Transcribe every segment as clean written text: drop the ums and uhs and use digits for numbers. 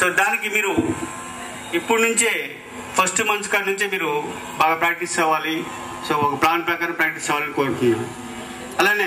So దానికి మీరు ఇప్పుడు నుంచే ఫస్ట్ మంత్స్ కాడి నుంచే మీరు బాగా ప్రాక్టీస్ అవ్వాలి. సో ఒక ప్లాన్ ప్రకారం ప్రాక్టీస్ అవ్వాలని కోరుకుంటున్నాను. అలానే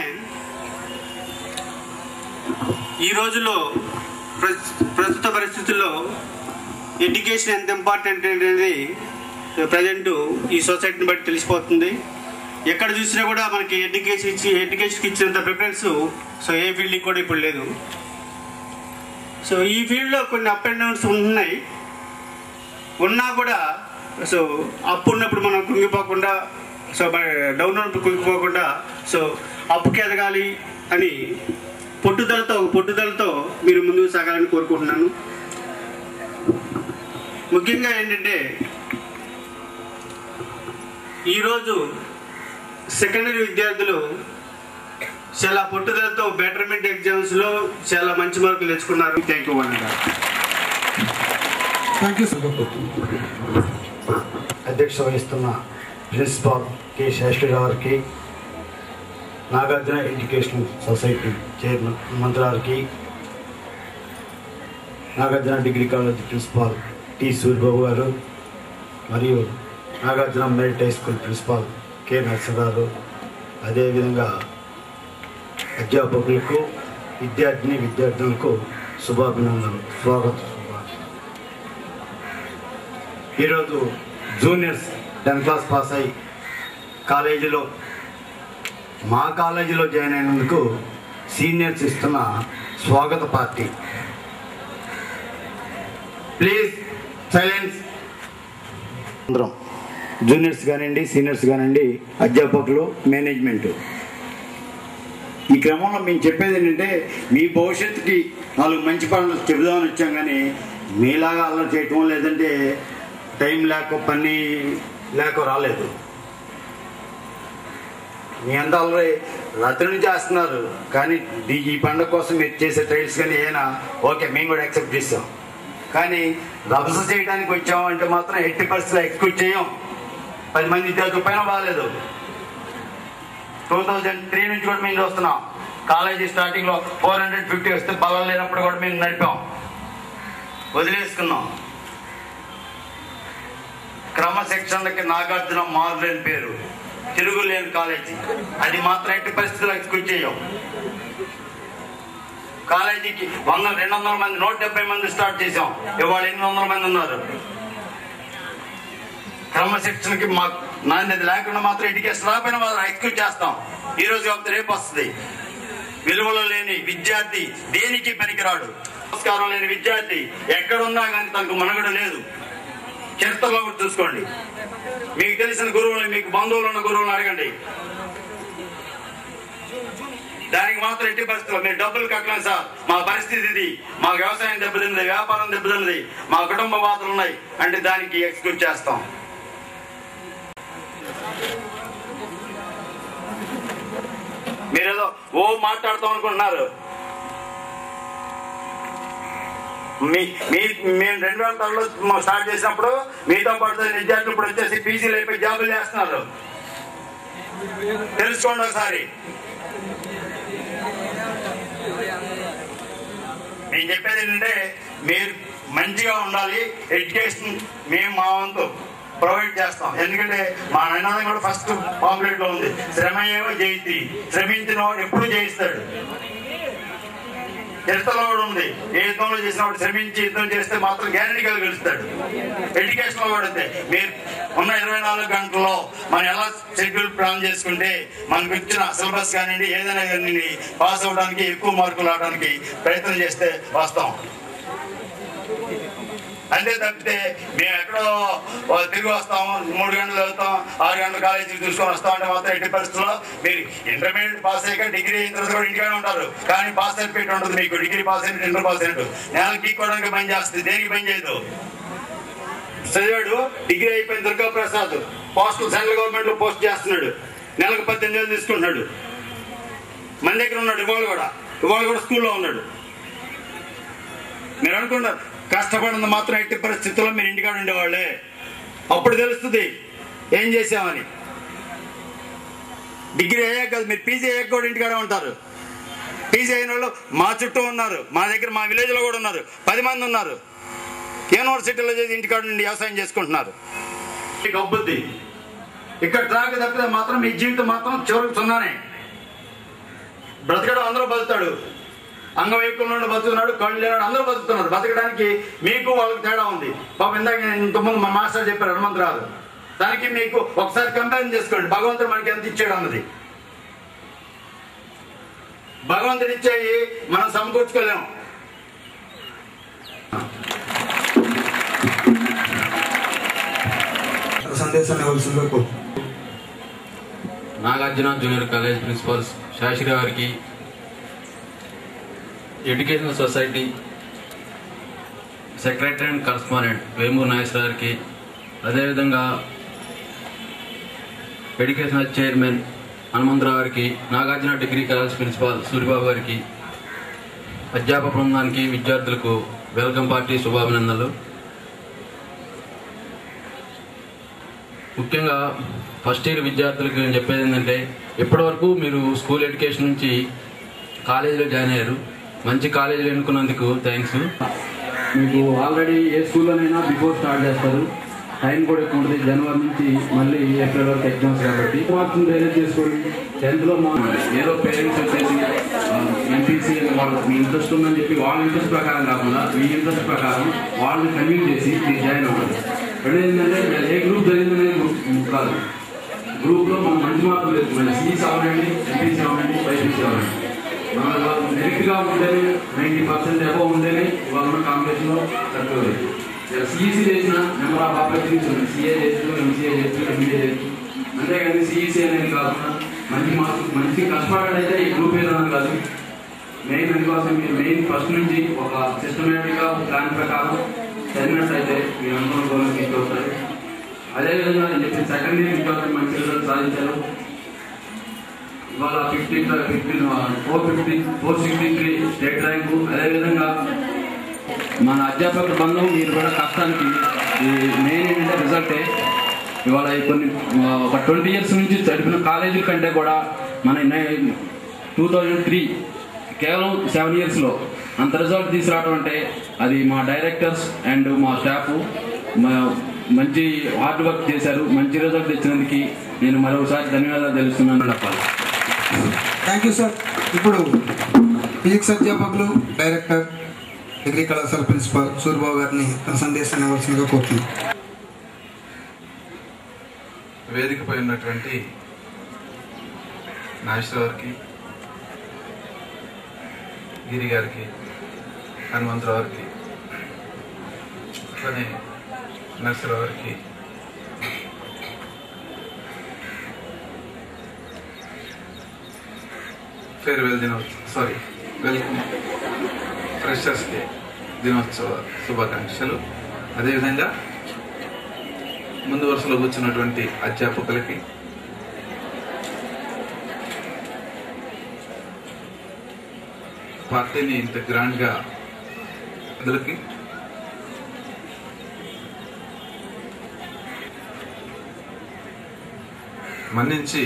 ఈ రోజుల్లో ప్రస్తుత పరిస్థితుల్లో ఎడ్యుకేషన్ ఎంత ఇంపార్టెంట్ అనేది ప్రజెంట్ ఈ సొసైటీని బట్టి తెలిసిపోతుంది. ఎక్కడ చూసినా కూడా మనకి ఎడ్యుకేషన్కి ఇచ్చినంత ప్రిఫరెన్స్ సో ఏ ఫీల్డ్కి కూడా ఇప్పుడు లేదు. సో ఈ ఫీల్డ్లో కొన్ని అప్ అండ్ డౌన్స్ ఉన్నాయి. ఉన్నా కూడా సో అప్పు ఉన్నప్పుడు మనం కుంగిపోకుండా, సో డౌన్ ఉన్నప్పుడు కుంగిపోకుండా, సో అప్పుకి ఎదగాలి అని పట్టుదలతో మీరు ముందుకు సాగాలని కోరుకుంటున్నాను. ముఖ్యంగా ఏంటంటే ఈరోజు సెకండరీ విద్యార్థులు చాలా పట్టుదలతో బెటర్మెంట్ ఎగ్జామ్స్లో చాలా మంచి మార్కులు తెచ్చుకున్నారు. థ్యాంక్ యూ అన్న. అధ్యక్షత వహిస్తున్న ప్రిన్సిపాల్ కె శాస్త్రి గారికి, నాగార్జున ఎడ్యుకేషనల్ సొసైటీ చైర్మన్ మంత్రి గారికి, Nagarjuna degree college principal T Suryababu గారు, మరియు Nagarjuna merit high school principal K Narasimha గారు, అదేవిధంగా అధ్యాపకులకు, విద్యార్థులకు శుభాభినందనలు, స్వాగతం. ఈరోజు జూనియర్స్ 10th క్లాస్ పాస్ అయ్యి కాలేజీలో మా కాలేజీలో జాయిన్ అయినందుకు సీనియర్స్ ఇస్తున్న స్వాగత పార్టీ. Please silence. అందరం జూనియర్స్ కానివ్వండి, సీనియర్స్ కానివ్వండి, అధ్యాపకులు, మేనేజ్మెంట్, ఈ క్రమంలో మేము చెప్పేది ఏంటంటే మీ భవిష్యత్తుకి 4 మంచి పనులు చెబుదామని వచ్చాం. కానీ మీలాగా అల్లరి చేయటం, లేదంటే టైం లేక పని లేక రాలేదు. మీ అంతా అల్లరి రాత్రి నుంచి చేస్తున్నారు. కానీ ఈ పండుగ కోసం మీరు చేసే ట్రైల్స్ కానీ ఏమైనా ఓకే, మేము కూడా యాక్సెప్ట్ చేస్తాం. కానీ రభస చేయడానికి వచ్చామంటే మాత్రం 80% ఎక్స్క్యూట్ చేయం. 10 మంది విద్యార్థుల పైన బాగాలేదు. 2003 నుంచి కూడా మేము చూస్తున్నాం. కాలేజీ స్టార్టింగ్లో 450 వస్తే బలం లేనప్పుడు కూడా మేము నడిపాం, వదిలేసుకున్నాం. క్రమశిక్షణకి నాగార్జున మారులేని పేరు, తిరుగులేని కాలేజీ. అది మాత్రం 80% ఎక్స్క్యూట్ చేయం. కాలేజీకి 200 మంది, 170 మంది స్టార్ట్ చేసాం. ఇవాళ 800 మంది ఉన్నారు. క్రమశిక్షణకి మాకు నాణ్యత లేకుండా మాత్రం ఎడ్యుకేషన్ రాకపోయినా మాత్రం ఎక్స్క్యూట్ చేస్తాం. ఈ రోజు కాకపోతే రేపు వస్తుంది. విలువలు లేని విద్యార్థి దేనికి పనికిరాడు. సంస్కారం లేని విద్యార్థి ఎక్కడున్నా కానీ తనకు మనుగడ లేదు. చరిత్రలో కూడా చూసుకోండి. మీకు తెలిసిన గురువులు, మీకు బంధువులు ఉన్న గురువులను అడగండి. దానికి మాత్రం ఎట్టి పరిస్థితుల్లో మీరు డబ్బులు కట్టలేం సార్, మా పరిస్థితి ఇది, మా వ్యవసాయం దెబ్బతిన్నది, వ్యాపారం దెబ్బతిన్నది, మా కుటుంబ బాధలు ఉన్నాయి అంటే దానికి ఎక్స్క్యూట్ చేస్తాం. మీరేదో మాట్లాడతాం అనుకుంటున్నారు. మేము 2003లో స్టార్ట్ చేసినప్పుడు మీతో పాటు విద్యార్థులు ఇప్పుడు వచ్చేసి పీజీలు అయిపోయి జాబులు చేస్తున్నారు. తెలుసుకోండి ఒకసారి. నేను చెప్పేది ఏంటంటే మీరు మంచిగా ఉండాలి. ఎడ్యుకేషన్ మేము మా వంతు ప్రొవైడ్ చేస్తాం. ఎందుకంటే మా నినాదం కూడా ఫస్ట్ పాంప్లెట్ లో ఉంది, శ్రమయేవ జయతి. శ్రమించిన వాడు ఎప్పుడు జయిస్తాడు. చరిత్రలో కూడా ఉంది, ఏ యుద్ధంలో చేసినప్పుడు శ్రమించి యుద్ధం చేస్తే మాత్రం గ్యారెంటీగా గెలుస్తాడు. ఎడ్యుకేషన్ లో కూడా అంతే. మీరు ఉన్న 24 గంటల్లో మనం ఎలా షెడ్యూల్ ప్లాన్ చేసుకుంటే మనకు ఇచ్చిన సిలబస్ కానివ్వండి, ఏదైనా కానీ పాస్ అవడానికి, ఎక్కువ మార్కులు రావడానికి ప్రయత్నం చేస్తే వస్తాం. అంతే తప్పితే మేము ఎక్కడో తిరిగి వస్తాం, 3 గంటలు చదువుతాం, 6 గంటల కాలేజీకి చూసుకొని వస్తాం అంటే మాత్రం 80% మీరు ఇంటర్మీడియట్ పాస్ అయ్యాక డిగ్రీ అయిన తర్వాత కూడా ఇంటికానే ఉంటారు. కానీ పాస్ సర్టిఫికేట్ ఉంటుంది మీకు. డిగ్రీ పాస్ అయినట్టు, ఇంటర్ పాస్ అయినట్టు. నెలకి గీక్కోవడానికి పని చేస్తుంది, దేనికి పని చేయదు. చదివాడు, డిగ్రీ అయిపోయిన దుర్గా ప్రసాద్ పోస్టులు సెంట్రల్ గవర్నమెంట్ లో పోస్ట్ చేస్తున్నాడు, నెలకు 18,000 తీసుకుంటున్నాడు. మన దగ్గర ఉన్నాడు, ఇవాళ కూడా స్కూల్లో ఉన్నాడు. మీరు అనుకున్నారు కష్టపడిన మాత్రం 80 పరిస్థితుల్లో మీరు ఇంటికాడ ఉండేవాళ్ళే. అప్పుడు తెలుస్తుంది ఏం చేసామని. డిగ్రీ అయ్యాక కాదు, మీరు పీజీ అయ్యాక కూడా ఇంటికాడే ఉంటారు. పీజీ అయిన వాళ్ళు మా చుట్టూ ఉన్నారు, మా దగ్గర మా విలేజ్ లో కూడా ఉన్నారు, 10 మంది ఉన్నారు. యూనివర్సిటీలో చేసి ఇంటికాడ నుండి వ్యవసాయం చేసుకుంటున్నారు. గబ్బుద్ది ఇక్కడ త్రాగి తప్పితే మాత్రం మీ జీవితం మాత్రం చివరికి సున్నానే. బ్రతకడం అందరూ బతుకుతాడు, అంగవైకల్యం బతుకుతున్నాడు, కళ్ళు లేనాడు, అందరూ బతుకుతున్నారు. బతకడానికి మీకు వాళ్ళకి తేడా ఉంది. పాపం ఇందాక ఇంతకుముందు మా మాస్టర్ చెప్పారు హనుమంతరావు, దానికి మీకు ఒకసారి కంపేర్ చేసుకోండి. భగవంతుడు మనకి ఎంత ఇచ్చాడు అన్నది. భగవంతుడు ఇచ్చేయి మనం సమకూర్చుకోలేము. సందేశాన్ని ఇవ్వాల్సిందిగా కోరు. Nagarjuna junior college principal Sastri గారికి, educational society secretary and correspondent Vemuru Nageswara గారికి, అదేవిధంగా ఎడ్యుకేషనల్ చైర్మన్ హనుమంతరావు గారికి, Nagarjuna degree college principal Suryababu గారికి, అధ్యాపక బృందానికి, విద్యార్థులకు వెల్కమ్ పార్టీ శుభాభినందనలు. ముఖ్యంగా ఫస్ట్ ఇయర్ విద్యార్థులకు నేను చెప్పేది ఏంటంటే, ఇప్పటివరకు మీరు స్కూల్ ఎడ్యుకేషన్ నుంచి కాలేజీలో జాయిన్ అయ్యారు. మంచి కాలేజీలో ఎన్నుకున్నందుకు థ్యాంక్స్. మీకు ఆల్రెడీ ఏ స్కూల్లోనైనా బిఫోర్ స్టార్ట్ చేస్తారు, టైం కూడా ఎక్కువ ఉంటుంది. జనవరి నుంచి మళ్ళీ ఏప్రిల్ వరకు ఎగ్జామ్స్ కాబట్టి మార్క్స్ని రేజ్ చేసుకోండి. 10th లో ఏదో పేరెంట్స్ వచ్చేసి ఎంపీసీ వాళ్ళు మీ ఇంట్రెస్ట్ ఉందని చెప్పి వాళ్ళ ఇంట్రెస్ట్ ప్రకారం కాకుండా మీ ఇంట్రెస్ట్ ప్రకారం వాళ్ళని కన్విన్స్ చేసి మీరు జాయిన్ అవ్వాలి. రెండు ఏంటంటే ఏ గ్రూప్ జరిగిందనేది కాదు, గ్రూప్లో మనం మంచి మార్కులు తెచ్చుకోండి. సీసీ అవ్వండి, ఎంపీసీ అవ్వండి, బైపీసీ అవ్వండి. మన మెరిట్గా ఉంటేనే 90% అబవ్ ఉంటేనే వాళ్ళ కాంపిటీషన్లో తక్కువ. సిఈసీ చేసిన నెంబర్ ఆఫ్ ఆపర్చునిటీస్ ఉన్నాయి. సిఏ చేస్తూ, ఎంసీఏ చేస్తూ, ఎంబీఏ చేస్తూ. అంతేకాని సిఈసీ అనేది కాకుండా మంచి మార్క్స్ మంచి కష్టపడైతే ఈ గ్రూప్ ఏదన్నా కాదు. మెయిన్ అందుకోసం మీరు మెయిన్ ఫస్ట్ నుంచి ఒక సిస్టమేటిక్గా ప్లాన్ ప్రకారం చదివినట్లయితే మీరు అనుకున్న గోల్ తీసుకొస్తారు. అదేవిధంగా నేను చెప్పిన సెకండ్ ఇయర్ విద్యార్థులు మంచి రిజల్ట్ సాధించారు. ఇవాళ 463 స్టేట్ ర్యాంకు. అదేవిధంగా మన అధ్యాపకుల బంధం మీరు కూడా కష్టానికి మెయిన్ ఏంటంటే రిజల్టే. ఇవాళ కొన్ని ఒక 20 years నుంచి చదివిన కాలేజీల కంటే కూడా మన 2003 కేవలం 7 yearsలో అంత రిజల్ట్ తీసుకురావడం అంటే అది మా డైరెక్టర్స్ అండ్ మా స్టాఫ్ మంచి హార్డ్ వర్క్ చేశారు. మంచి రిజల్ట్ తెచ్చినందుకు నేను మరొకసారి ధన్యవాదాలు తెలుస్తున్నాను. చెప్పాలి. Thank you sir. ఇప్పుడు ఫిజిక్స్ అధ్యాపకులు, డైరెక్టర్, డిగ్రీ కళాశాల ప్రిన్సిపాల్ సూర్యబాబు గారిని తన సందేశాన్ని ఇవ్వాల్సిందిగా కోరుతున్నాను. వేదికపై ఉన్నటువంటి నాగేశ్వర గారికి, గిరి గారికి, హనుమంతరావు గారికి, అట్లనే నరసరావు గారికి, ఫేర్వెల్ వెల్కమ్ ఫ్రెషర్స్కి దినోత్సవ శుభాకాంక్షలు. అదేవిధంగా ముందు వరుసలో కూర్చున్నటువంటి అధ్యాపకులకి, పార్టీని ఇంత గ్రాండ్గా అందరికి మన్నించి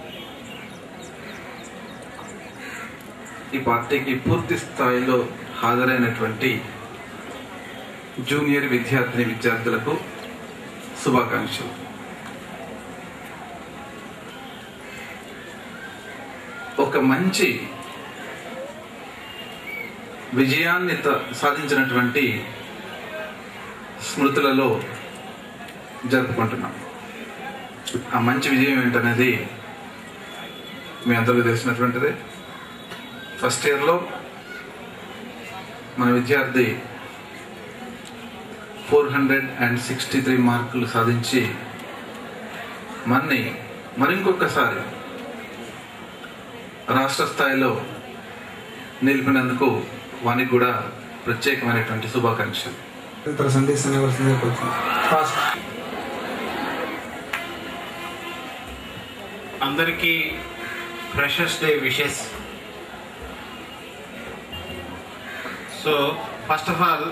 ఈ పార్టీకి పూర్తి స్థాయిలో హాజరైనటువంటి జూనియర్ విద్యార్థులకు శుభాకాంక్షలు. ఒక మంచి విజయాన్ని సాధించినటువంటి స్మృతులలో జరుపుకుంటున్నాం. ఆ మంచి విజయం ఏంటనేది మీ అందరికీ తెలిసినటువంటిదే. ఫస్ట్ ఇయర్లో మన విద్యార్థి 463 మార్కులు సాధించి మరింకొకసారి రాష్ట్ర స్థాయిలో నిలిపినందుకు వానికి కూడా ప్రత్యేకమైనటువంటి శుభాకాంక్షలు. అందరికీ freshers day wishes. So first of all,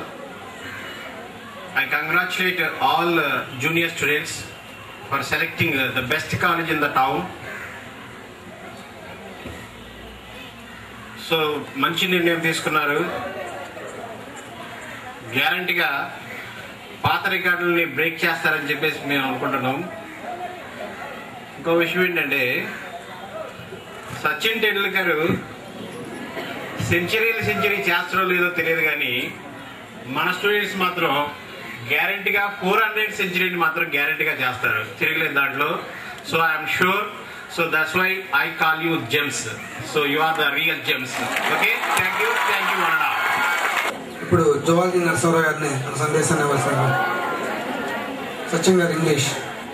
I congratulate all junior students for selecting the best college in the town. So మంచి నిర్ణయం తీసుకున్నారు. గ్యారంటీగా పాత రికార్డులని బ్రేక్ చేస్తారని చెప్పేసి మేము అనుకుంటున్నాం. ఇంకో విషయం ఏంటంటే సచిన్ టెండూల్కర్ సెంచరీ చేస్తారో లేదో తెలియదు, కానీ మన స్టూడెంట్స్ మాత్రం గ్యారంటీగా 400 సెంచరీని మాత్రం గ్యారంటీగా చేస్తారు, తిరగలేదు దాంట్లో. So I'm sure. So that's why I call you gems. So you are the real gems. Okay, thank you one. ఇప్పుడు జువాలజీ నరసింహరావు గారిని తన సందేశాన్ని ఇవ్వాల్సిన సచిన్ గారు ఇంగ్లీష్.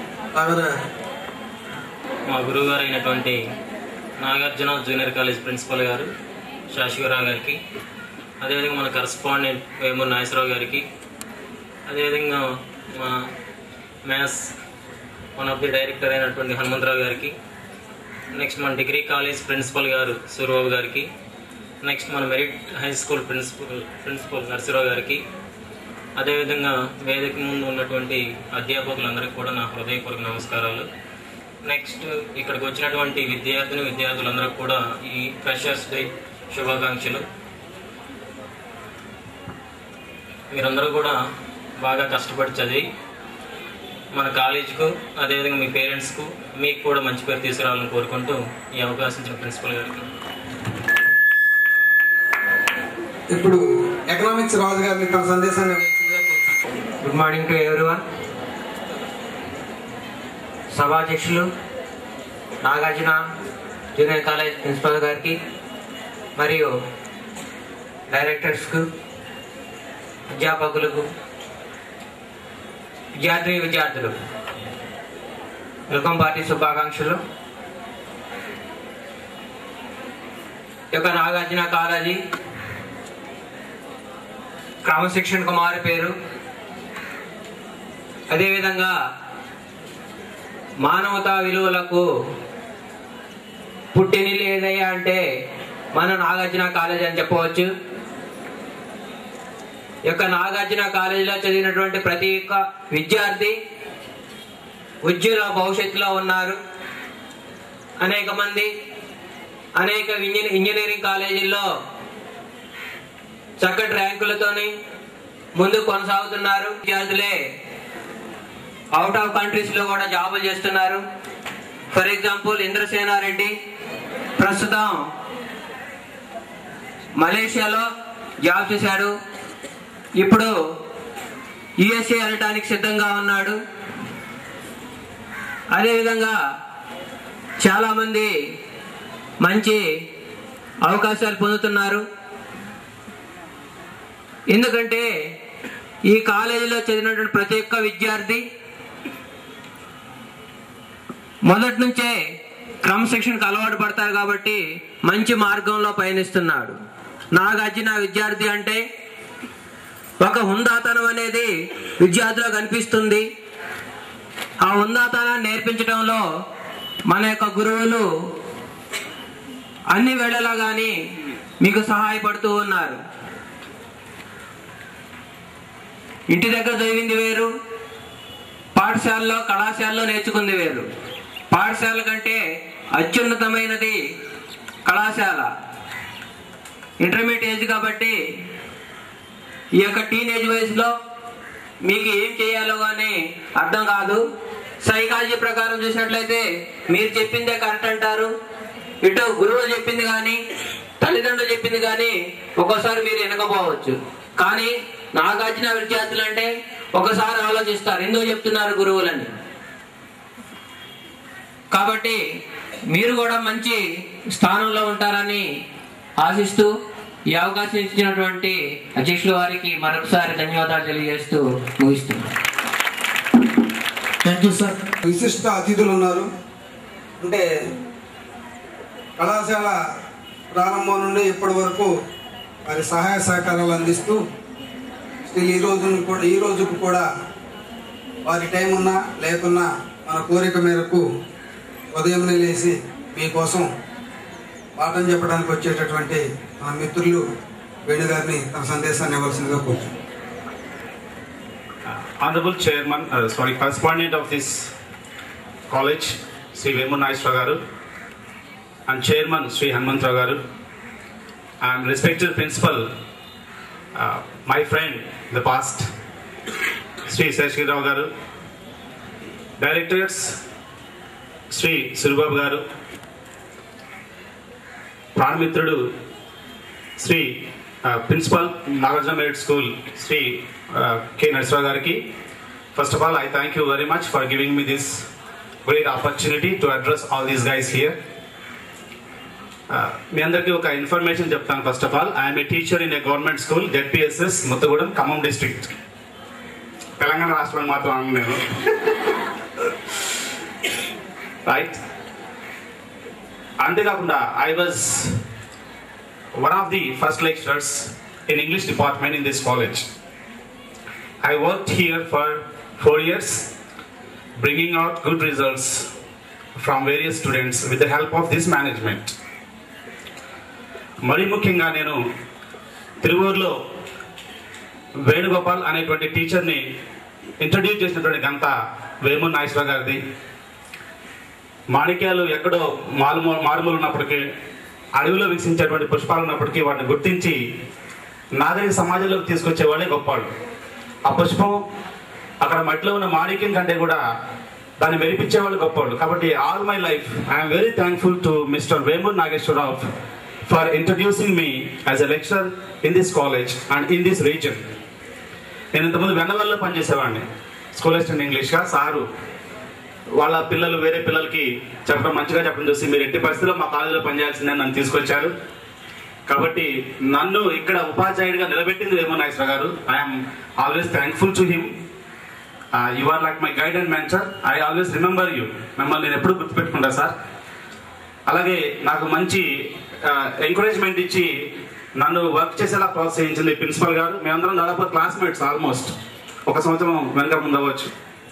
మా గురువు గారు అయినటువంటి నాగార్జున జూనియర్ కాలేజ్ ప్రిన్సిపల్ గారు శాశ్వరావు గారికి, అదేవిధంగా మన కరస్పాండెంట్ వేమూరు నాగేశ్వరరావు గారికి, అదేవిధంగా మా maths one of the director అయినటువంటి హనుమంతరావు గారికి, నెక్స్ట్ మన డిగ్రీ కాలేజ్ ప్రిన్సిపల్ గారు సూర్యబాబు గారికి, నెక్స్ట్ మన merit high school principal Narasimharao గారికి, అదేవిధంగా వేదిక ముందు ఉన్నటువంటి అధ్యాపకులందరికీ కూడా నా హృదయపూర్వక నమస్కారాలు. నెక్స్ట్ ఇక్కడికి వచ్చినటువంటి విద్యార్థులందరికీ కూడా ఈ ఫ్రెషర్స్ డే శుభాకాంక్షలు. మీరందరూ కూడా బాగా కష్టపడి చదివి మన కాలేజీకు, అదేవిధంగా మీ పేరెంట్స్కు, మీకు కూడా మంచి పేరు తీసుకురావాలని కోరుకుంటూ ఈ అవకాశం ఇచ్చిన ప్రిన్సిపల్ గారికి. ఇప్పుడు ఎకనామిక్స్ రాజు గారిని తన సందేశాన్ని. Good morning to everyone. సభాధ్యక్షులు నాగార్జున జూనియర్ కాలేజ్ ప్రిన్సిపల్ గారికి మరియు డైరెక్టర్స్కు, అధ్యాపకులకు, విద్యార్థులకు వెల్కమ్ పార్టీ శుభాకాంక్షలు. ఈ యొక్క నాగార్జున కాలేజీ క్రమశిక్షణకు మారి పేరు. అదేవిధంగా మానవతా విలువలకు పుట్టినిల్లు ఏదయ్యా అంటే మన నాగార్జున కాలేజ్ అని చెప్పవచ్చు. ఈ యొక్క నాగార్జున కాలేజీలో చదివినటువంటి ప్రతి ఒక్క విద్యార్థి ఉజ్వల భవిష్యత్తులో ఉన్నారు. అనేక మంది అనేక ఇంజనీరింగ్ కాలేజీల్లో చక్కటి ర్యాంకులతోని ముందుకు కొనసాగుతున్నారు. విద్యార్థులే అవుట్ ఆఫ్ కంట్రీస్ లో కూడా జాబులు చేస్తున్నారు. ఫర్ ఎగ్జాంపుల్ ఇంద్రసేనారెడ్డి ప్రస్తుతం మలేషియాలో జాబ్ చేశాడు. ఇప్పుడు యుఎస్ఏ వెళ్ళటానికి సిద్ధంగా ఉన్నాడు. అదేవిధంగా చాలామంది మంచి అవకాశాలు పొందుతున్నారు. ఎందుకంటే ఈ కాలేజీలో చదివినటువంటి ప్రతి ఒక్క విద్యార్థి మొదటి నుంచే క్రమశిక్షణకు అలవాటు పడతారు కాబట్టి మంచి మార్గంలో పయనిస్తున్నాడు. నాగార్జున విద్యార్థి అంటే ఒక హుందాతనం అనేది విద్యార్థిలో కనిపిస్తుంది. ఆ హుందాతనాన్ని నేర్పించడంలో మన యొక్క గురువులు అన్ని వేళలా కానీ మీకు సహాయపడుతూ ఉన్నారు. ఇంటి దగ్గర చదివింది వేరు, పాఠశాలలో కళాశాలలో నేర్చుకుంది వేరు. పాఠశాల కంటే అత్యున్నతమైనది కళాశాల. ఇంటర్మీడియట్ ఏజ్ కాబట్టి ఈ యొక్క టీనేజ్ వయసులో మీకు ఏం చేయాలో కానీ అర్థం కాదు. సైకాలజీ ప్రకారం చూసినట్లయితే మీరు చెప్పిందే కరెక్ట్ అంటారు. ఇటు గురువులు చెప్పింది కానీ తల్లిదండ్రులు చెప్పింది కానీ ఒక్కోసారి మీరు వినకపోవచ్చు. కానీ నాగార్జున విద్యార్థులు అంటే ఒకసారి ఆలోచిస్తారు ఎందుకు చెప్తున్నారు గురువులని. కాబట్టి మీరు కూడా మంచి స్థానంలో ఉంటారని ఆశిస్తూ ఈ అవకాశం ఇచ్చినటువంటి అధ్యక్షుల వారికి మరొకసారి ధన్యవాదాలు తెలియజేస్తూ ముగిస్తున్నాను. Thank you sir. విశిష్ట అతిథులు ఉన్నారు. అంటే కళాశాల ప్రారంభం నుండి ఇప్పటి వరకు వారి సహాయ సహకారాలు అందిస్తూ స్టిల్ ఈ రోజుకు కూడా వారి టైం ఉన్నా లేకున్నా మన కోరిక మేరకు ఉదయం లేచి మీకోసం పాఠం చెప్పడానికి వచ్చేటటువంటి మన మిత్రులు వేణుగారిని తన సందేశాన్ని ఇవ్వాల్సిందిగా కోరుతున్నాను. Honorable Chairman, correspondent of this college, Sri Vemoor Nageswara Garu, and Chairman Sri Hanumantarao Garu, and respected Principal, my friend in the past, Shri Seshagiri Rao గారు, డైరెక్టర్స్ శ్రీ సురబాబు గారు, ప్రాణమిత్రుడు Shri principal Nagarjuna merit school Shri K Narasarao గారికి, first of all I thank you very much for giving me this great opportunity to address all these guys here. మీ అందరికీ ఒక information చెప్తాను. First of all I'm a teacher in a government school ZPSS Muthagudem, Khammam district, Telangana రాష్ట్రంలో మాత్రం అన్నాను నేను. Right. అంతేకాకుండా I was one of the first lecturers in English department in this college. I worked here for 4 years, bringing out good results from various students with the help of this management. మరి ముఖ్యంగా నేను తిరువూరులో వేణుగోపాల్ అనేటువంటి టీచర్ని introduce చేసినటువంటి గంట వేమూరు నాగేశ్వరరావు గారిది. మాణిక్యాలు ఎక్కడో మారుమూలు ఉన్నప్పటికీ, అడవిలో వికసించేటువంటి పుష్పాలు ఉన్నప్పటికీ వాటిని గుర్తించి నాగరిక సమాజంలోకి తీసుకొచ్చేవాడే గొప్పవాడు. ఆ పుష్పం అక్కడ మట్టిలో ఉన్న మాణిక్యం కంటే కూడా దాన్ని మెరిపించేవాళ్ళు గొప్పవాడు. కాబట్టి all my life I'm very thankful to mister Vemuru Nageswararao for introducing me as a lecturer in this college and in this region. నేను ఇంతకుముందు వెన్నవల్లో పనిచేసేవాడిని స్కూల్ అసిస్టెంట్ ఇంగ్లీష్గా. సారు వాళ్ళ పిల్లలు వేరే పిల్లలకి చెప్పడం, మంచిగా చెప్పడం చూసి మీరు ఎట్టి పరిస్థితుల్లో మా కాలేజీలో పనిచేయాల్సిందని నన్ను తీసుకొచ్చారు. కాబట్టి నన్ను ఇక్కడ ఉపాధ్యాయుడిగా నిలబెట్టింది వేమూరు నాగేశ్వరరావు గారు. I'm always thankful to him. You are like my guide and mentor. I always remember you. మిమ్మల్ని నేను ఎప్పుడు గుర్తుపెట్టుకుంటా సార్. అలాగే నాకు మంచి ఎంకరేజ్మెంట్ ఇచ్చి నన్ను వర్క్ చేసేలా ప్రోత్సహించింది ప్రిన్సిపల్ గారు. మేమందరం దాదాపు క్లాస్మేట్స్, ఆల్మోస్ట్ ఒక సంవత్సరం వెనక ముందు అవ్వచ్చు.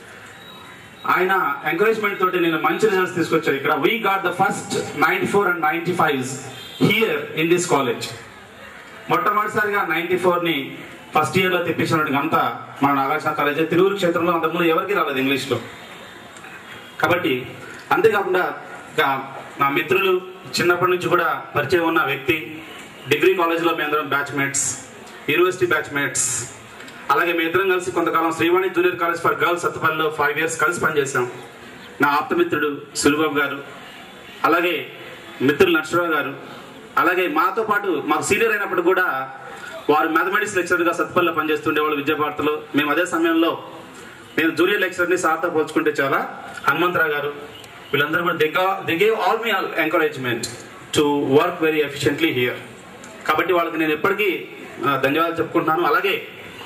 ఆయన ఎంకరేజ్మెంట్ తోటి నేను మంచి రిజల్ట్స్ తీసుకొచ్చాను. ఇక్కడ we got the first 94 and 95s here in this college. మొట్టమొదటిసారిగా 94ని ఫస్ట్ ఇయర్లో తెప్పించినటువంటి అంతా మన నాగార్జున కాలేజ్. తిరువురు క్షేత్రంలో అంతకుముందు ఎవరికి రాలేదు ఇంగ్లీష్లో. కాబట్టి అంతేకాకుండా నా మిత్రులు చిన్నప్పటి నుంచి కూడా పరిచయం ఉన్న వ్యక్తి, డిగ్రీ కాలేజ్లో మీ అందరం బ్యాచ్మేట్స్, యూనివర్సిటీ బ్యాచ్మేట్స్. అలాగే మీ ఇద్దరం కలిసి కొంతకాలం Srivani junior college for girls సత్తుపల్లిలో 5 years కలిసి పనిచేశాం. నా ఆప్తమిత్రుడు సురబాబు గారు, అలాగే మిత్రులు నరసరావు గారు, అలాగే మాతో పాటు మాకు సీనియర్ అయినప్పుడు కూడా వారు మ్యాథమెటిక్స్ లెక్చరర్గా సత్తుపల్లిలో పనిచేస్తుండేవాళ్ళు విద్యాభారతిలో. మేము అదే సమయంలో నేను జూనియర్ లెక్చరర్ని సార్తో పోల్చుకుంటే చాలా హనుమంతరావు గారు, వీళ్ళందరూ కూడా they gave all me encouragement to work very efficiently here. కాబట్టి వాళ్ళకి నేను ఎప్పటికీ ధన్యవాదాలు చెప్పుకుంటున్నాను. అలాగే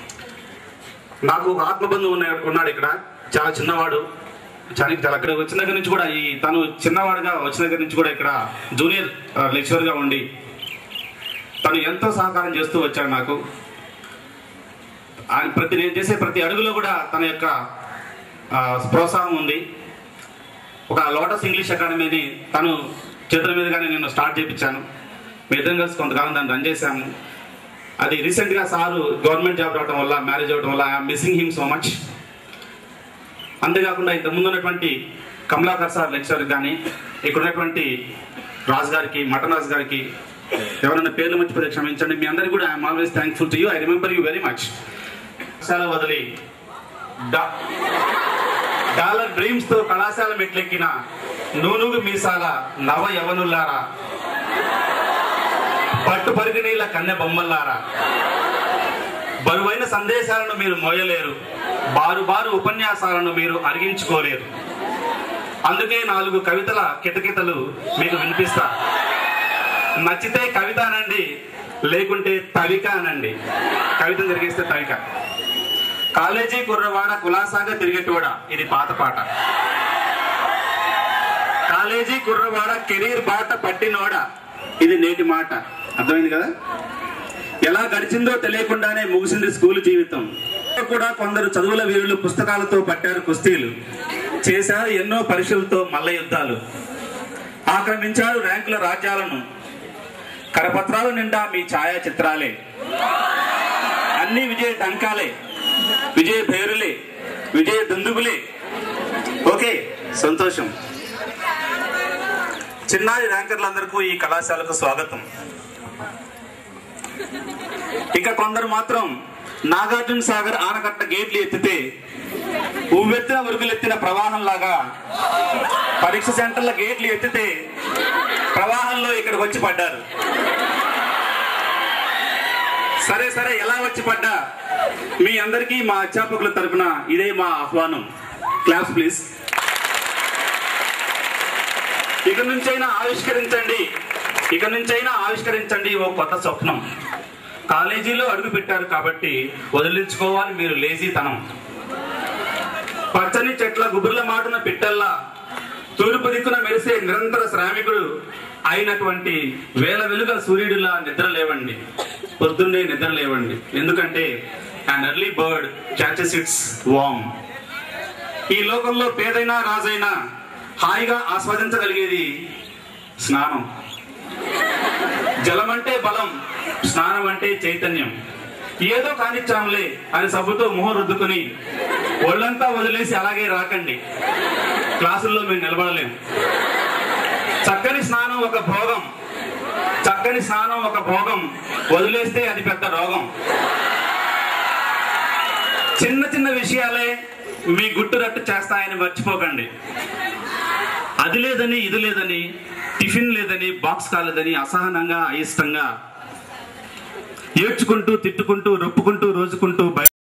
నాకు ఒక ఆత్మబంధువు ఉన్నాడు ఇక్కడ, చాలా చిన్నవాడు. చాలా అక్కడ వచ్చిన దగ్గర నుంచి కూడా తను చిన్నవాడుగా వచ్చిన దగ్గర నుంచి కూడా ఇక్కడ జూనియర్ లెక్చరర్గా ఉండి తను ఎంతో సహకారం చేస్తూ వచ్చాడు నాకు. ఆయన నేను చేసే ప్రతి అడుగులో కూడా తన యొక్క ప్రోత్సాహం ఉంది. ఒక లోటస్ ఇంగ్లీష్ అకాడమీని తను చేతుల మీదుగానే నేను స్టార్ట్ చేయించాను. మీ ఇద్దరం కలిసి కొంతకాలం దాన్ని రన్ చేశాము. అది రీసెంట్గా సారు గవర్నమెంట్ జాబ్ రావడం వల్ల, మ్యారేజ్ అవ్వడం వల్ల I'm missing him so much. అంతేకాకుండా ఇంతకుముందు ఉన్నటువంటి కమలాకర్ సార్ లెక్చర్ కానీ, ఇక్కడ ఉన్నటువంటి రాజు గారికి, మటన్ రాజు గారికి, ఎవరైనా పేర్లు మర్చిపోతే క్షమించండి. మీ అందరికీ కూడా I'm always thankful to you. I remember you very much. కళాశాల వదిలి డాలర్ డ్రీమ్స్ తో కళాశాల మెట్లెక్కిన నూనూగు మీసాల నవ యవనులారా, పట్టు పరుగు నీళ్ళ కన్నె బొమ్మల్లారా, బరువైన సందేశాలను మీరు మోయలేరు, బారు బారు ఉపన్యాసాలను మీరు అరిగించుకోలేరు. అందుకే 4 కవితల కిటకితలు మీకు వినిపిస్తా. నచ్చితే కవిత అనండి, లేకుంటే తవిక అనండి. కవిత తిరిగేస్తే తవిక. కాలేజీ కుర్రవాడ కులాసాగా తిరిగేటోడా, ఇది పాత పాట. కాలేజీ కుర్రవాడ కెరీర్ బాట పట్టినోడా, ఇది నేటి మాట. అర్థమైంది కదా? ఎలా గడిచిందో తెలియకుండానే ముగిసింది స్కూల్ జీవితం. కూడా కొందరు చదువుల వీరులు పుస్తకాలతో పట్టారు కుస్తీలు, చేశారు ఎన్నో పరీక్షలతో మల్ల యుద్ధాలు, ఆక్రమించారు ర్యాంకుల రాజ్యాలను, కరపత్రాలు నిండా మీ ఛాయా చిత్రాలే, అన్ని విజయ టంకాలే, విజయ భేరులే, విజయ దుందుగులే. ఓకే, సంతోషం. చిన్నారి ర్యాంకర్లందరికీ ఈ కళాశాలకు స్వాగతం. ఇక కొందరు మాత్రం నాగార్జున సాగర్ ఆనకట్ట గేట్లు ఎత్తితే ఉవ్వెత్తిన ఉరుగులెత్తిన ప్రవాహంలాగా పరీక్ష సెంటర్ల గేట్లు ఎత్తితే ప్రవాహంలో ఇక్కడికి వచ్చి పడ్డారు. సరే సరే, ఎలా వచ్చి పడ్డా మీ అందరికీ మా అధ్యాపకుల తరఫున ఇదే మా ఆహ్వానం. Class please. ఇక నుంచైనా ఆవిష్కరించండి ఓ కొత్త స్వప్నం. కాలేజీలో అడుగు పెట్టారు కాబట్టి వదిలించుకోవాలి మీరు లేజీతనం. పచ్చని చెట్ల గుబుర్ల మాటున పిట్టల్లా తూర్పు దిక్కున మెరిసే నిరంతర శ్రామికుడు అయినటువంటి వేల వెలుగ సూర్యుడిలా నిద్ర లేవండి, పొద్దున్నే నిద్ర లేవండి. ఎందుకంటే an early bird catches its worm. ఈ లోకంలో పేదైనా రాజైనా హాయిగా ఆస్వాదించగలిగేది స్నానం. జలం అంటే బలం, స్నానం అంటే చైతన్యం. ఏదో కానిచ్చాంలే అని సబ్బుతో మొహం రుద్దుకుని ఒళ్ళంతా వదిలేసి అలాగే రాకండి, క్లాసుల్లో మేము నిలబడలేము. చక్కని స్నానం ఒక భోగం, వదిలేస్తే అది పెద్ద రోగం. చిన్న చిన్న విషయాలే మీ గుట్టురట్టు చేస్తాయని మర్చిపోకండి. అది లేదని ఇది లేదని, టిఫిన్ లేదని, బాక్స్ కాలేదని అసహనంగా అయిష్టంగా ఏడ్చుకుంటూ తిట్టుకుంటూ రొప్పుకుంటూ రోజుకుంటూ